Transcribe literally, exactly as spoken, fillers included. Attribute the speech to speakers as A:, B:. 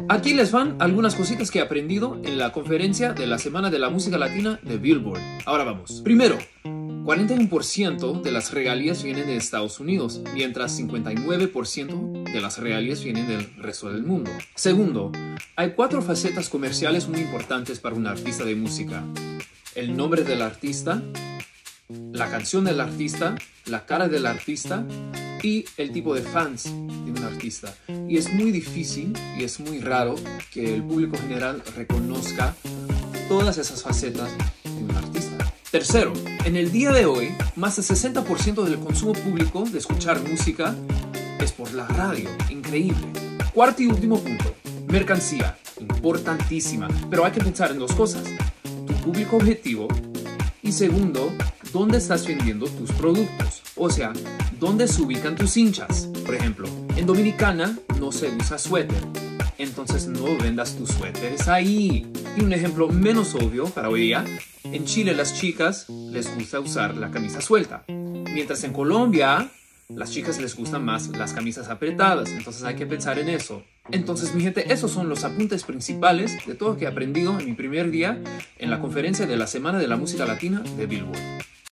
A: Aquí les van algunas cositas que he aprendido en la conferencia de la Semana de la Música Latina de Billboard. Ahora vamos. Primero, cuarenta y uno por ciento de las regalías vienen de Estados Unidos, mientras cincuenta y nueve por ciento de las regalías vienen del resto del mundo. Segundo, hay cuatro facetas comerciales muy importantes para un artista de música: el nombre del artista, la canción del artista, la cara del artista y el tipo de fans de un artista. Y es muy difícil y es muy raro que el público general reconozca todas esas facetas de un artista. Tercero, en el día de hoy, más del sesenta por ciento del consumo público de escuchar música es por la radio. Increíble. Cuarto y último punto, mercancía. Importantísima, pero hay que pensar en dos cosas: tu público objetivo y segundo, dónde estás vendiendo tus productos. O sea, dónde se ubican tus hinchas. Por ejemplo, en Dominicana no se usa suéter, entonces no vendas tus suéteres ahí. Y un ejemplo menos obvio para hoy día: en Chile las chicas les gusta usar la camisa suelta, mientras en Colombia las chicas les gustan más las camisas apretadas. Entonces hay que pensar en eso. Entonces, mi gente, esos son los apuntes principales de todo lo que he aprendido en mi primer día en la conferencia de la Semana de la Música Latina de Billboard.